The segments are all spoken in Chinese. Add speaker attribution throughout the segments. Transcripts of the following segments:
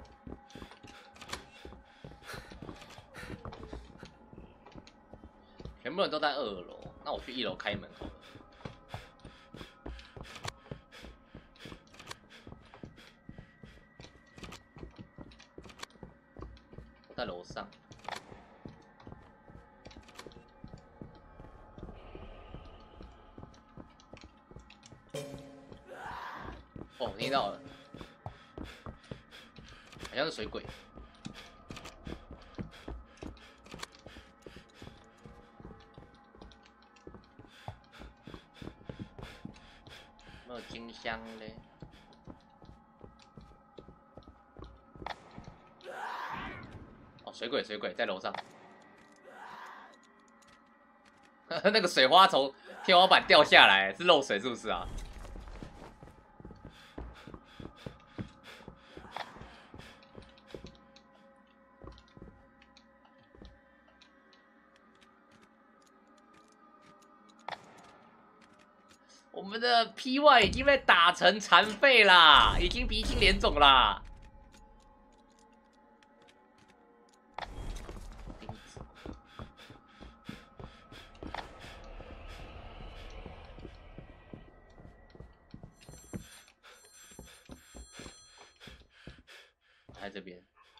Speaker 1: 全部人都在2楼，那我去1楼开门好了。我在楼上。哦，听到了，好像是水鬼。没有金香嘞。哦，水鬼在楼上。那个水花从天花板掉下来，是漏水是不是啊？我们的 PY 已经被打成残废啦，已经鼻青脸肿啦。在这边。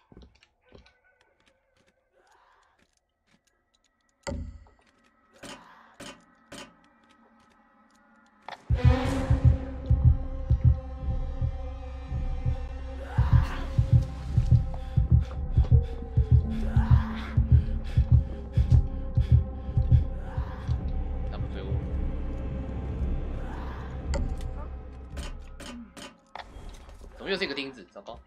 Speaker 1: 他们追我。怎么又是一个钉子？糟糕！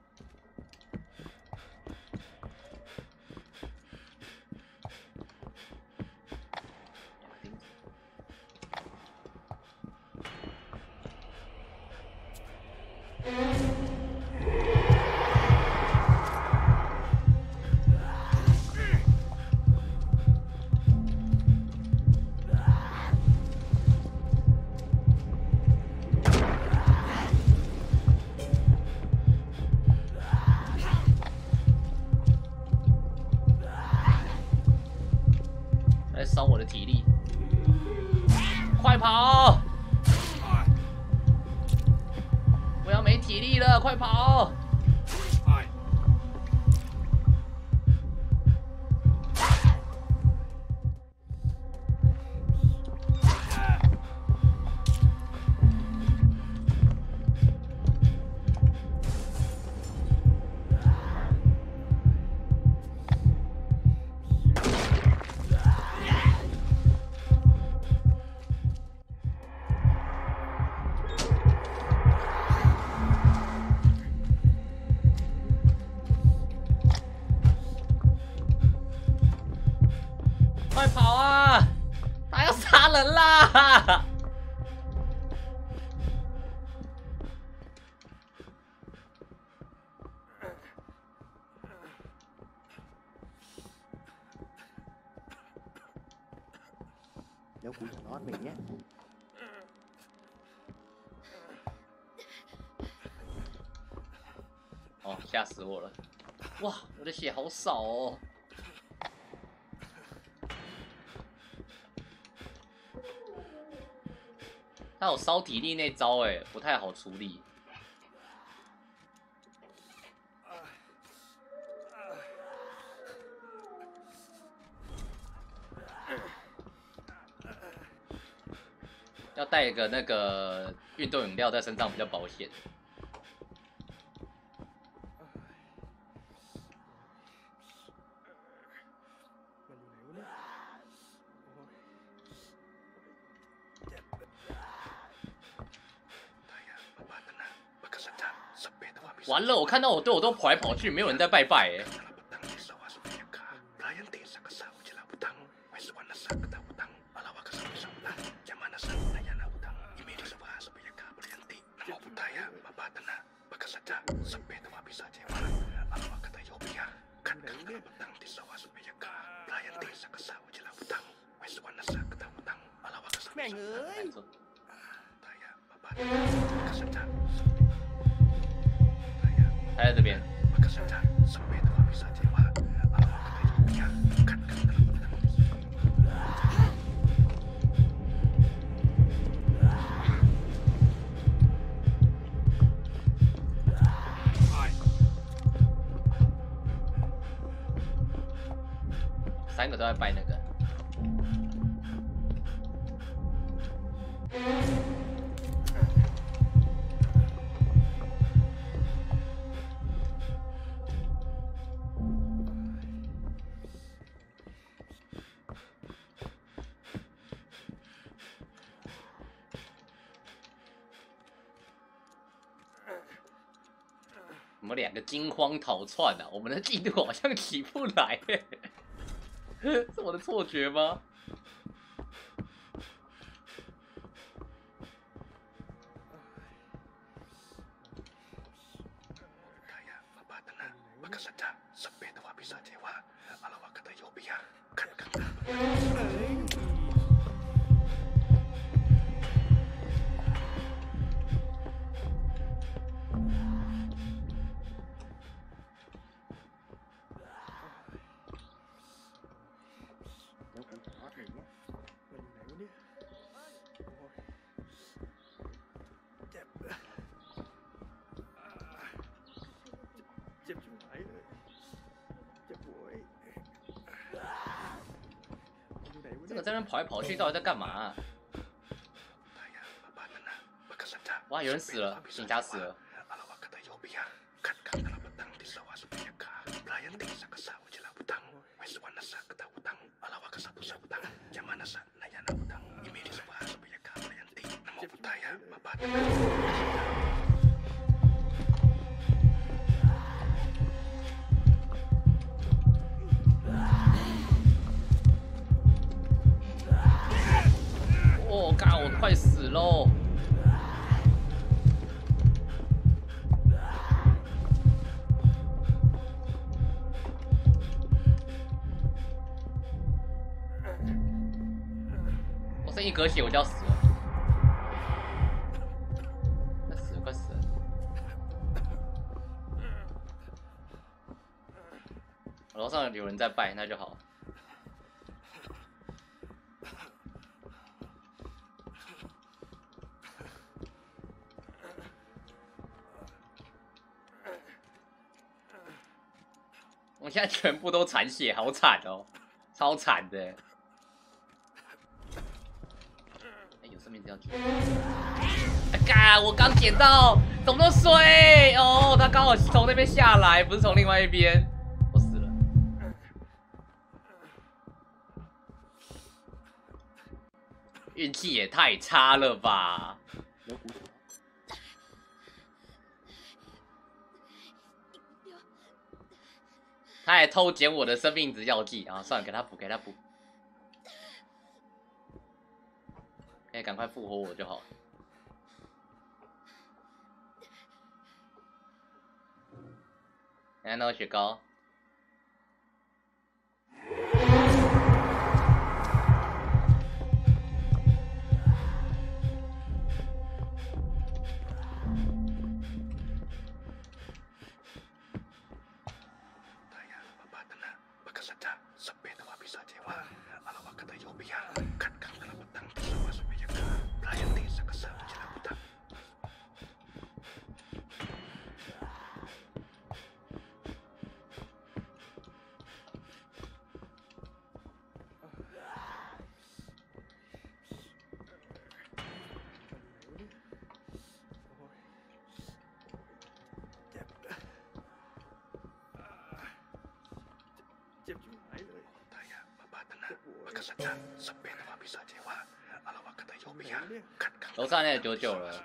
Speaker 1: 来烧我的体力，快跑！我要没体力了，快跑！快跑啊！他要杀人啦！
Speaker 2: Nếu cú chẳng nót mình nhé.
Speaker 1: 哦，吓死我了！哇，我的血好少哦。他有烧体力那招，哎，不太好处理。要带一个那个运动饮料在身上比较保险。完了，我看到我队友都跑来跑去，没有人在拜拜哎。
Speaker 2: Mẹ ơi!
Speaker 1: 他在这边。 3个都在拜那个。我们2个惊慌逃窜啊！我们的进度好像起不来耶，是我的错觉吗？这个在那跑来跑去，到底在干嘛啊？哇，有人死了，警察死了。我靠，我快死喽！我剩1格血，我就要死了。快死了，快死了！楼上有人在拜，那就好。我现在全部都残血，好惨哦，超惨的。哎，有生命这样子。干！我刚捡到，怎么那么衰？哦，他刚好从那边下来，不是从另外一边。我死了。运气也太差了吧！他还偷捡我的生命值药剂啊！算了，给他补，给他补。可以赶快复活我就好。来，那个雪糕。楼上那个99了。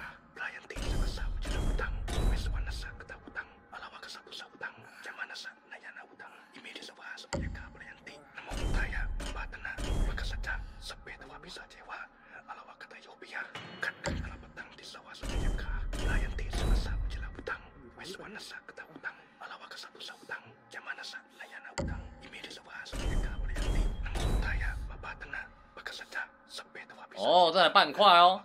Speaker 1: 哦，这才半块哦。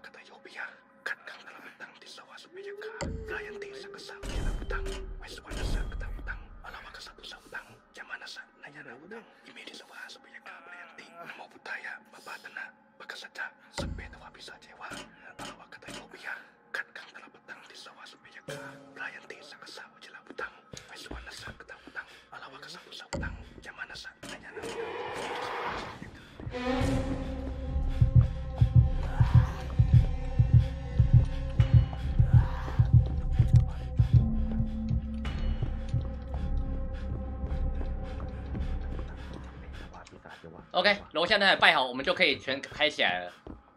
Speaker 1: OK， 楼下那台拜好，我们就可以全开起来了。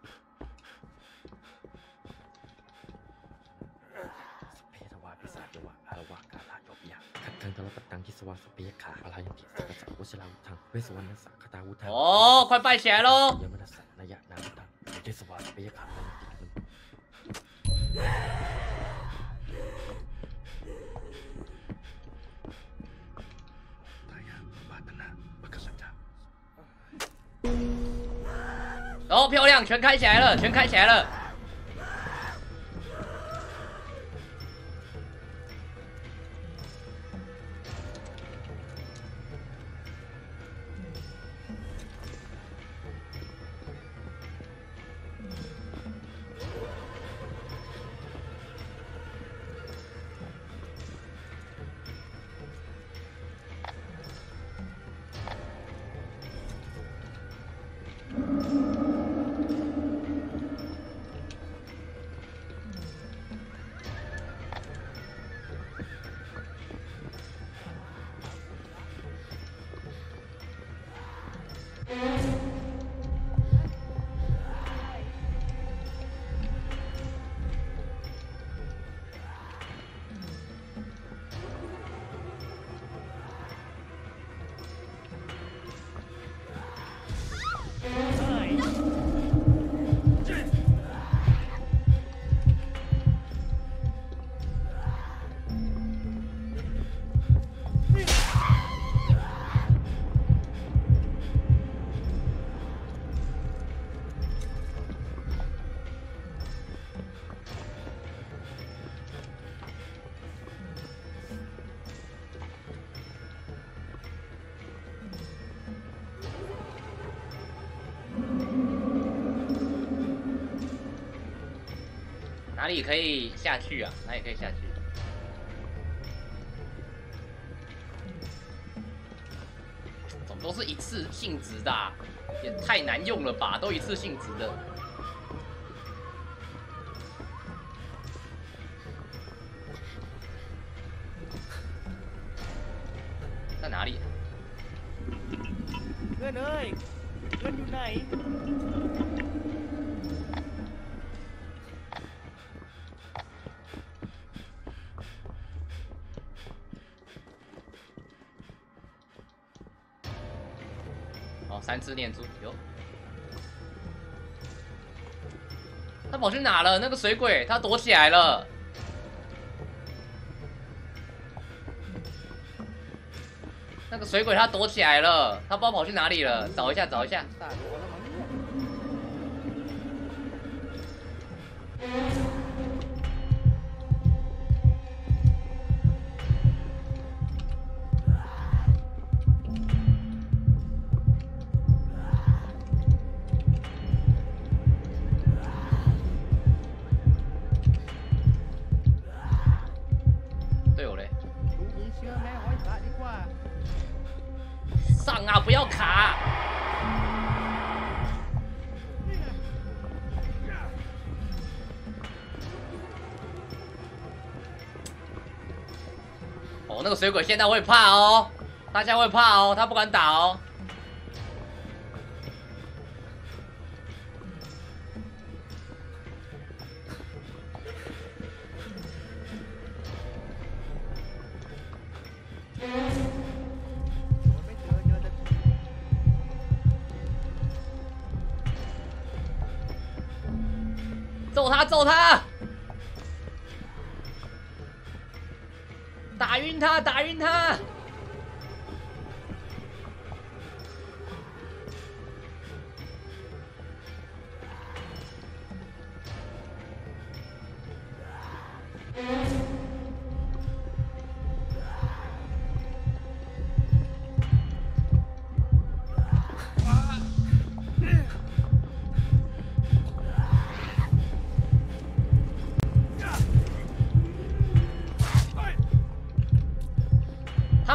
Speaker 1: 哦，快拜起来喽！哦，漂亮，全开起来了，全开起来了。哪里可以下去啊？哪里可以下去？怎么都是一次性质的、啊？也太难用了吧？都一次性质的。在哪里、啊？
Speaker 2: เงินเอ้ยเงินอยู่ไหน？
Speaker 1: 哦，3只念珠有。他跑去哪了？那个水鬼，他躲起来了。那个水鬼他躲起来了，他不知道跑去哪里了，找一下，找一下。队友嘞？上啊！不要卡！哦，那个水鬼现在会怕哦，大家会怕哦，他不敢打哦。揍他！揍他！打晕他！打晕他！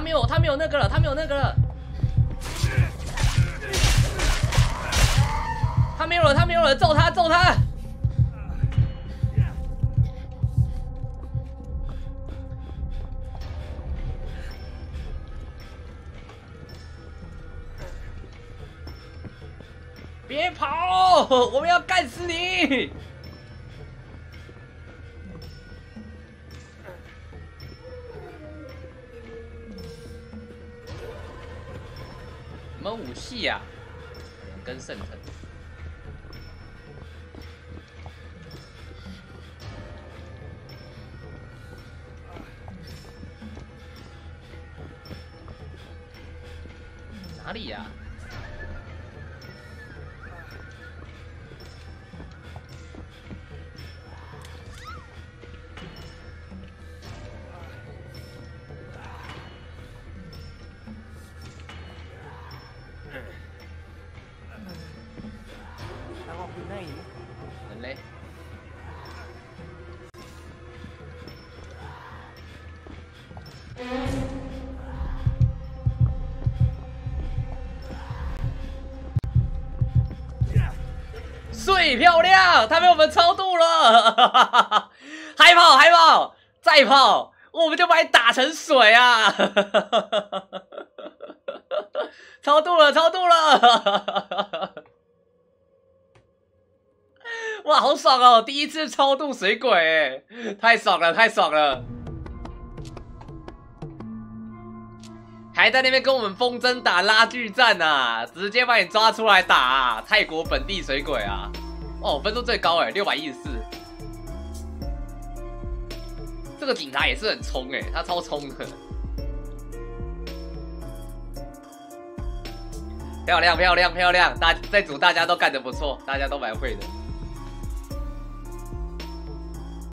Speaker 1: 没有那个了，他没有那个了。他没有了，揍他！别跑！我们要干死你！什么武器呀、2根圣藤。哪里呀、
Speaker 2: ทางออกอยู่ไหน
Speaker 1: 人嘞？水漂亮，他被我们超度了！还跑，再跑，我们就把你打成水啊！超度了！哇，好爽哦！第一次超度水鬼，太爽了！还在那边跟我们风筝打拉锯战啊，直接把你抓出来打啊！泰国本地水鬼啊！哦，分数最高哎，614。这个警察也是很冲哎，他超冲的。漂亮！再组大家都干得不错，大家都蛮会的。